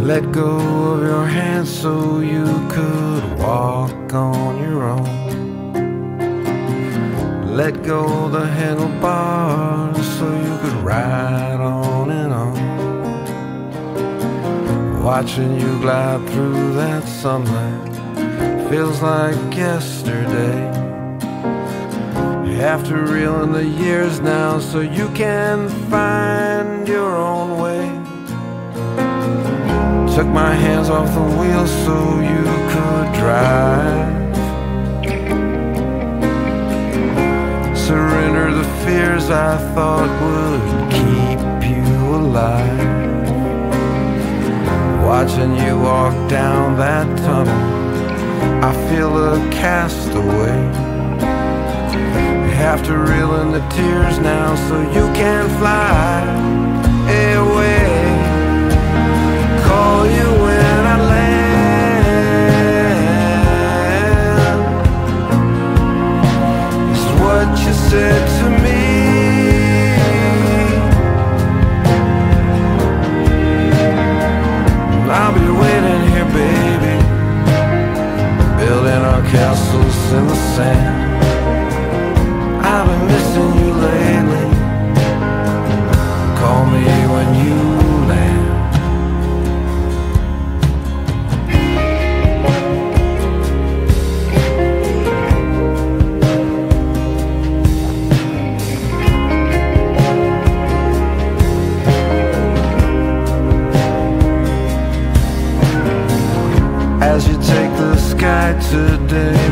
Let go of your hands so you could walk on your own. Let go the handlebars so you could ride on and on. Watching you glide through that sunlight feels like yesterday. You have to reel in the years now so you can find your own way. Took my hands off the wheel so you could drive. Surrender the fears I thought would keep you alive. Watching you walk down that tunnel, I feel a castaway. You have to reel in the tears now so you can fly away. Call you when I land. It's what you said to me. I'll be waiting here, baby, building our castles in the sand. I've been missing you lately. Call me when you land. As you take the sky today,